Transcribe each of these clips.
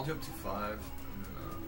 I'll do up to 5. And then,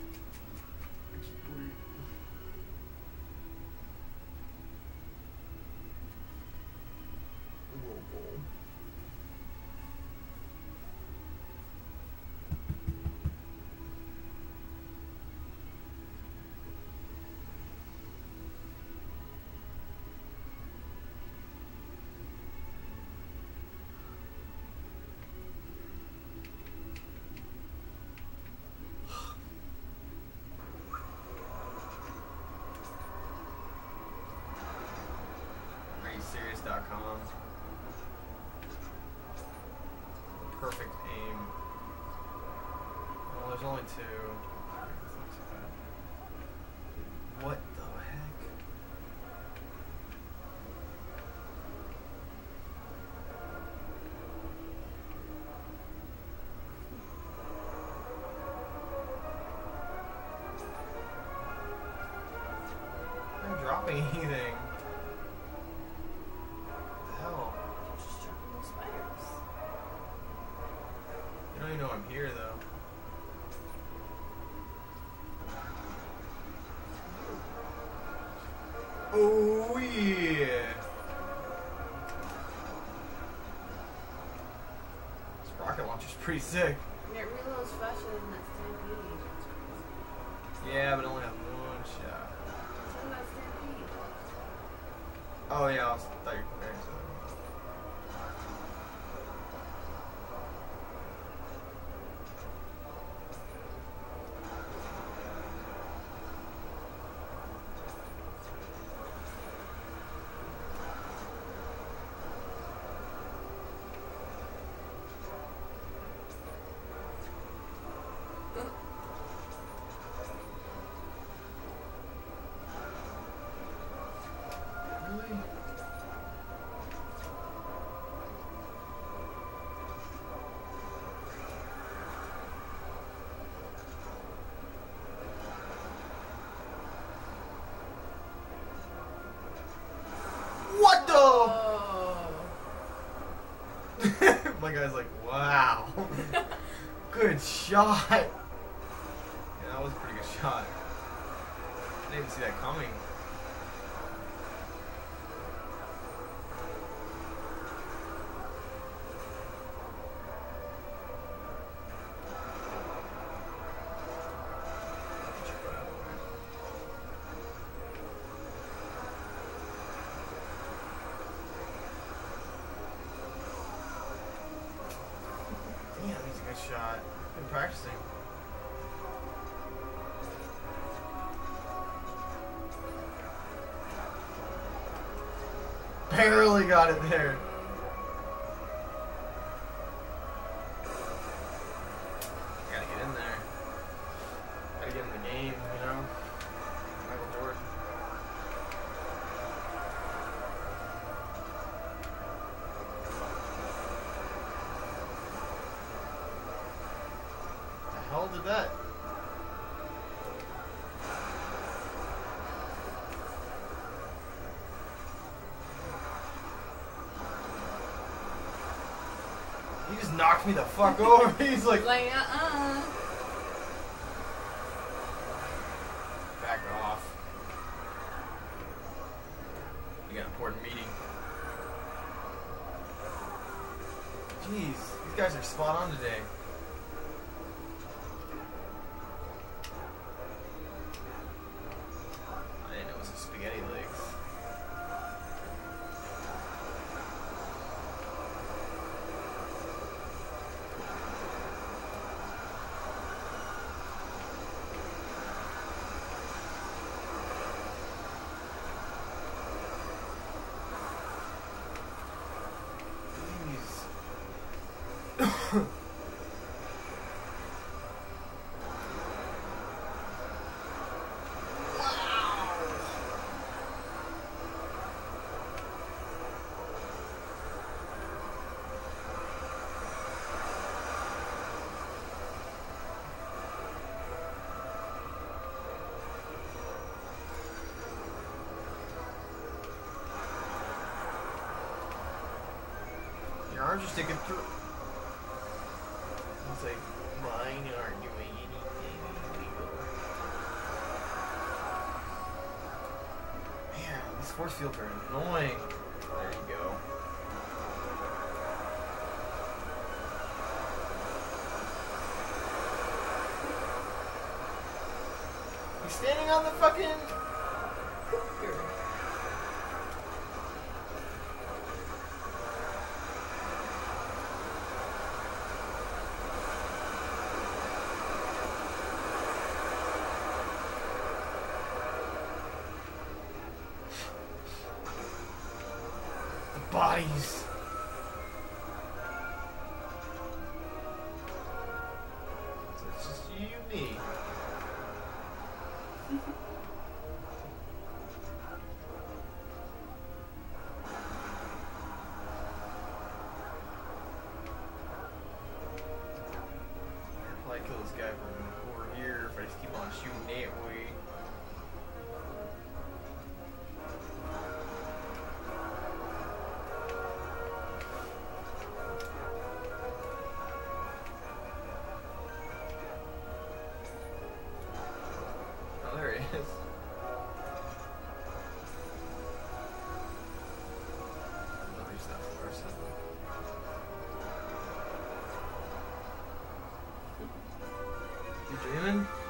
Serious.com. Perfect aim. Well, there's only 2. What the heck? I'm not dropping anything. You don't even know I'm here, though. Oh, yeah! This rocket launcher's pretty sick. And it reloads faster than that stampede. Yeah, but it only has 1 shot. So that stampede. Oh, yeah, I thought you were comparing to that. What the? Oh. My guy's like, wow. Good shot. Yeah, that was a pretty good shot. I didn't even see that coming. Damn, he's a good shot. Been practicing. Barely got it there. Gotta get in there. Gotta get in the game, you know? Michael Jordan. The hell did that? He just knocked me the fuck over. He's like, Like, back off. You got an important meeting. Jeez, these guys are spot on today. I didn't know it was a spaghetti legs. Your arms are sticking through. It's like Mine aren't doing anything illegal. Man, these force fields are annoying. There you go. He's standing on the fucking... bodies. So it's just you and me. I'll probably kill this guy from over here if I just keep on shooting that way. There he is. I'll use that for us. You dreaming?